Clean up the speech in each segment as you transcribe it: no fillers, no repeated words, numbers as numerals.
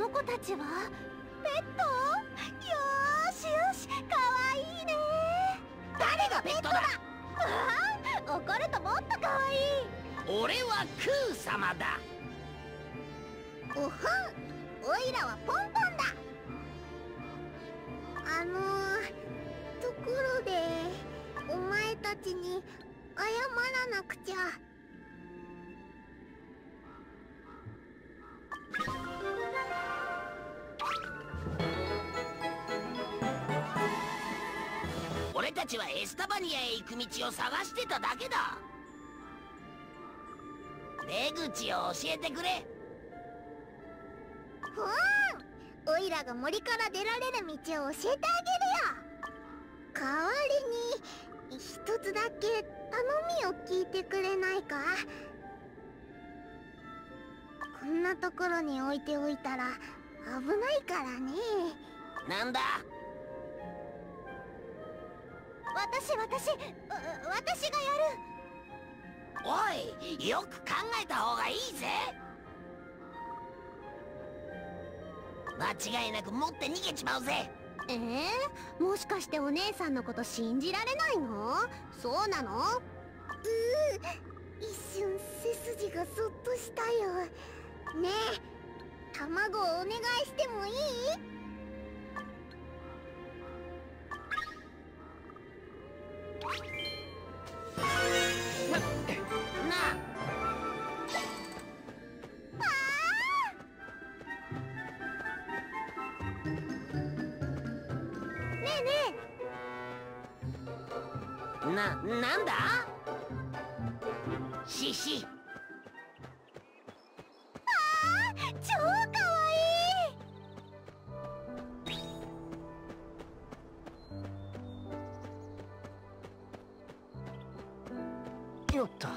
の子たちはペット？よーしよし、かわいいね。 誰がペットだ？ 怒るともっとかわいい。 俺はクー様だ。 おふん、おいらはポンポンだ。ところでお前たちに謝らなくちゃ。 俺たちはエスタバニアへ行く道を探してただけだ。出口を教えてくれ。 ふん、おいらが森から出られる道を教えてあげるよ。代わりに一つだけ頼みを聞いてくれないか？こんなところに置いておいたら危ないからね。 なんだ？ 私がやる。 おい、よく考えた方がいいぜ。間違いなく持って逃げちまうぜ。 もしかしてお姉さんのこと信じられないの？そうなの？一瞬背筋がそっとしたよ。ねえ、卵をお願いしてもいい？ なあ。なんだ？シシ。 超かわいい。 よっと。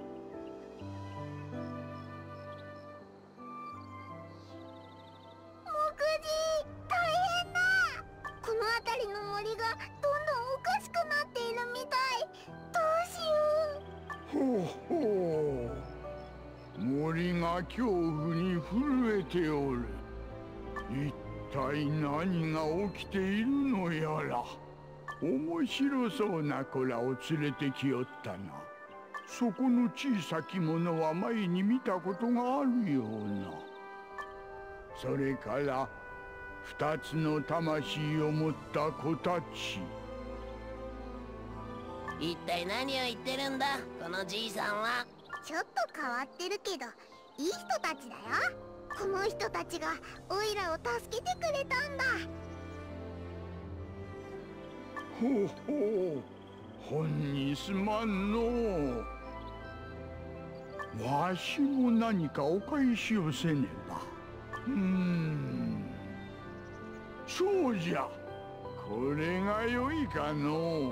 大変だ。この辺りの森がどんどんおかしくなっているみたい。どうしよう。 ほうほう、森が恐怖に震えておる。一体何が起きているのやら。面白そうな子らを連れてきよったな。そこの小さきものは前に見たことがあるような。それから二つの魂を持った子たち。 一体何を言ってるんだ、このじいさんは。 ちょっと変わってるけどいい人たちだよ。この人たちがオイラを助けてくれたんだ。 ほうほう、ほんにすまんの。わしも何かお返しをせねば。そうじゃ、これがよいかのう。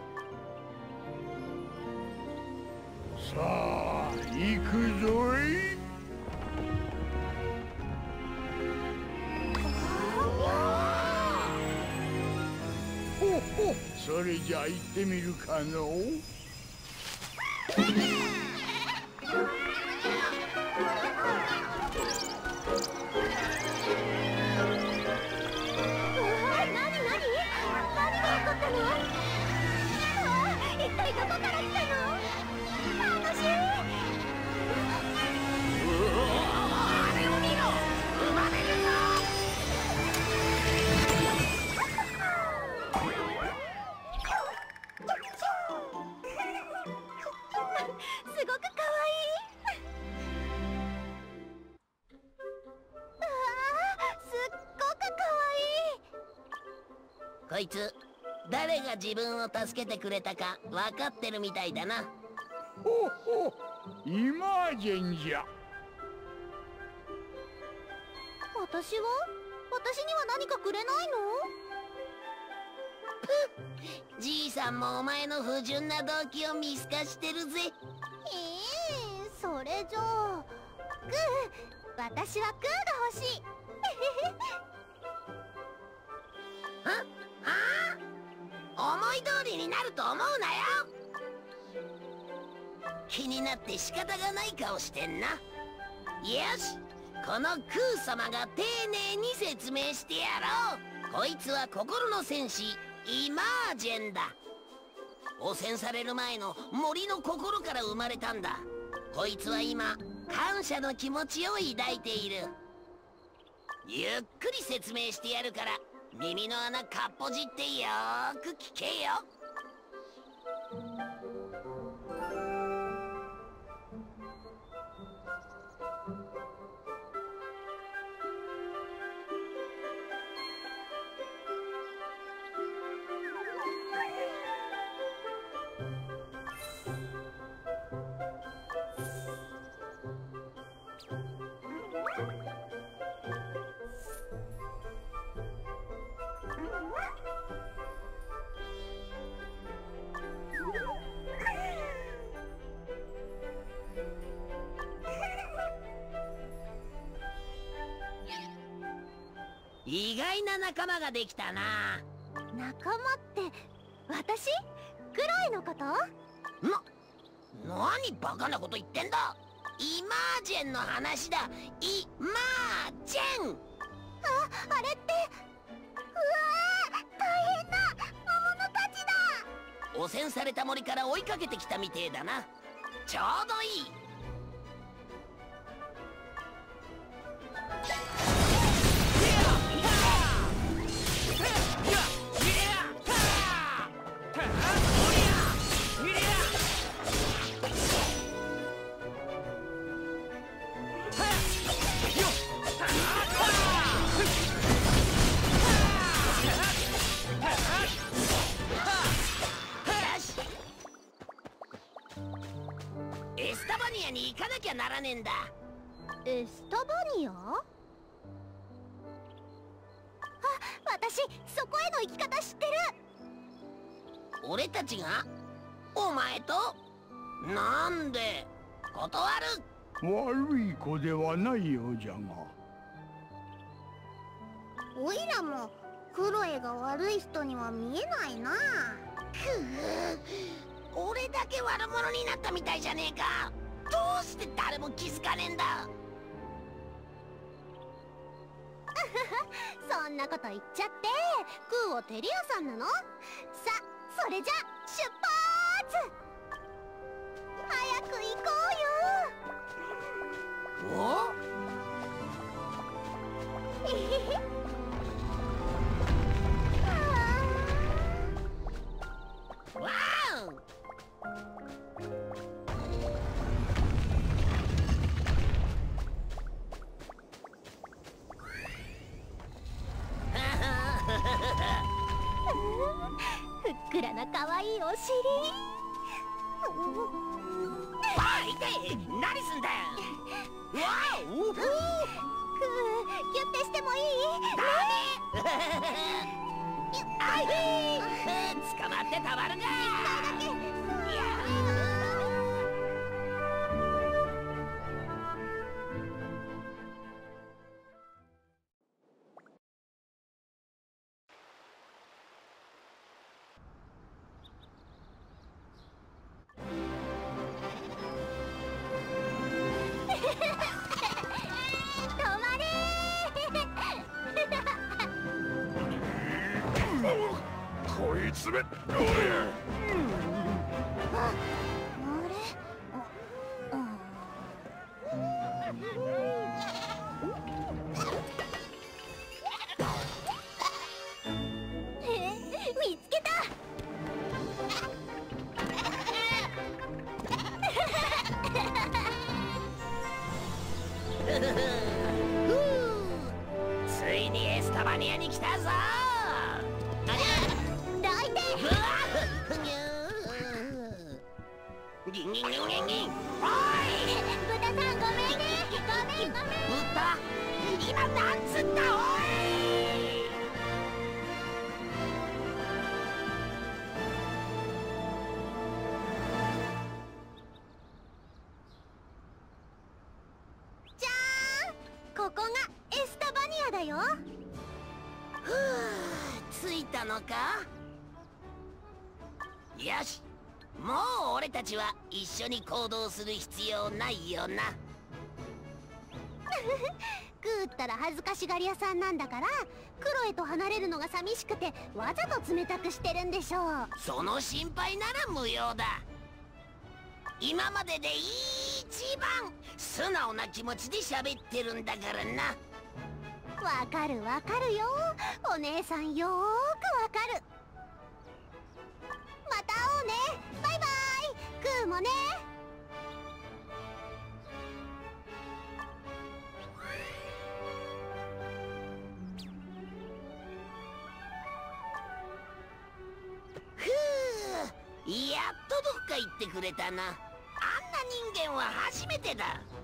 さあ行くぞい。ほほ、それじゃあ行ってみるかのう。 一体どこから来たの？楽しい。 あれを見ろ、生まれるぞ。 すごくかわいい。すっごくかわいい。 こいつ誰が自分を助けてくれたか分かってるみたいだな。 ほほ、イマージェンじゃ。 私には何かくれないの？ じいさんもお前の不純な動機を見透かしてるぜ。 それじゃあグー、私はグーが欲しい。 思い通りになると思うなよ。気になって仕方がない顔してんな。よし、 このクー様が丁寧に説明してやろう。こいつは心の戦士イマージェンだ。汚染される前の森の心から生まれたんだ。こいつは今感謝の気持ちを抱いている。ゆっくり説明してやるから耳の穴かっぽじってよーく聞けよ。意外な仲間ができたな。 仲間って私？クロエのこと？ 何バカなこと言ってんだ。イマージェンの話だ。イマージェン。 あれって、うわー、大変だ、魔物たちだ。 汚染された森から追いかけてきたみてえだな。ちょうどいい。エスタバニアに行かなきゃならねえんだ。 エスタバニア？私そこへの行き方知ってる。 俺たちが？お前と？なんで？断る。 悪い子ではないようじゃが。 おいらもクロエが悪い人には見えないな。 俺だけ悪者になったみたいじゃねえか。どうして誰も気づかねえんだ。 そんなこと言っちゃってクーオテリアさんなの？さ、それじゃ出発！早く行こうよ。 お？わー！ ふっくらな可愛いお尻。 おいて、何すんだよ。わお！ キュッてしてもいい？ ダメ。あいへー！捕まってたまるか。 一回だけ。 こいつめ、 見つけた。 ついにエスタバニアに来たぞ。ギンギンギンギンギン。おい！ 豚さんごめんね。ごめん。 豚？今なんつったおい！ じゃーん、ここがエスタバニアだよ。 ふぅ、着いたのか？よし。もう俺たちは一緒に行動する必要ないよな。 クーったら恥ずかしがり屋さんなんだから、クロエと離れるのが寂しくてわざと冷たくしてるんでしょう。 その心配なら無用だ。今までで一番素直な気持ちで喋ってるんだからな。 わかるわかるよ、お姉さんよーくわかる。また会おうね。バイバイ。クーもね。 ふう、やっとどっか行ってくれたな。あんな人間は初めてだ。